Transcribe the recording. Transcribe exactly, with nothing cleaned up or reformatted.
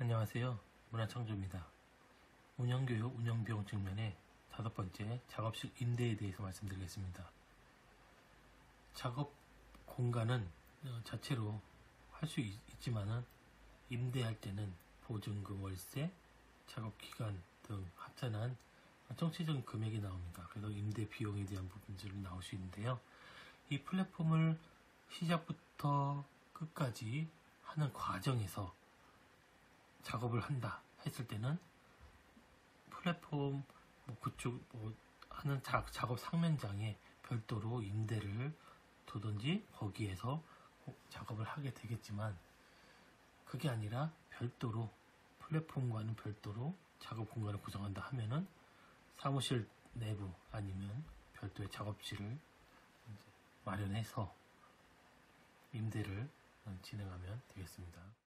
안녕하세요. 문화창조입니다. 운영교육, 운영비용 측면의 다섯 번째, 작업실 임대에 대해서 말씀드리겠습니다. 작업 공간은 자체로 할 수 있지만은 임대할 때는 보증금, 월세, 작업기간 등 합산한 정치적인 금액이 나옵니다. 그래서 임대 비용에 대한 부분들이 나올 수 있는데요. 이 플랫폼을 시작부터 끝까지 하는 과정에서 작업을 한다 했을 때는 플랫폼 뭐 그쪽 뭐 하는 자, 작업 상면장에 별도로 임대를 두든지 거기에서 작업을 하게 되겠지만, 그게 아니라 별도로 플랫폼과는 별도로 작업 공간을 구성한다 하면은 사무실 내부 아니면 별도의 작업실을 마련해서 임대를 진행하면 되겠습니다.